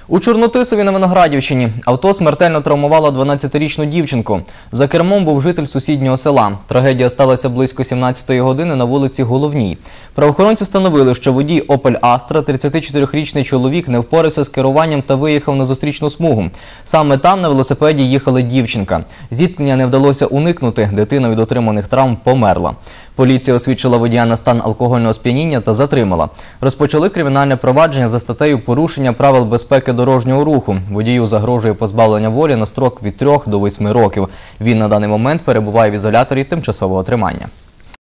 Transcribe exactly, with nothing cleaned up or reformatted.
У Чорнотисові на Виноградівщині авто смертельно травмувало дванадцятирічну дівчинку. За кермом був житель сусіднього села. Трагедія сталася близько сімнадцятої години на вулиці Головній. Правоохоронці встановили, що водій «Опель Астра», тридцятичотирирічний чоловік, не впорався з керуванням та виїхав на зустрічну смугу. Саме там на велосипеді їхала дівчинка. Зіткнення не вдалося уникнути, дитина від отриманих травм померла. Поліція освідчила водія на стан алкогольного сп'яніння та затримала. Розпочали кримінальне провадження за статтею «Порушення правил безпеки дорожнього руху». Водію загрожує позбавлення волі на строк від трьох до восьми років. Він на даний момент перебуває в ізоляторі тимчасового тримання.